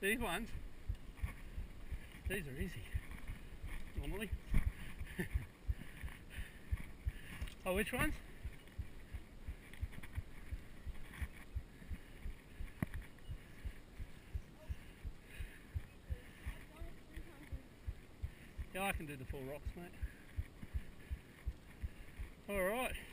These ones, these are easy, normally. Oh, which ones? Yeah, I can do the 4 rocks, mate. Alright.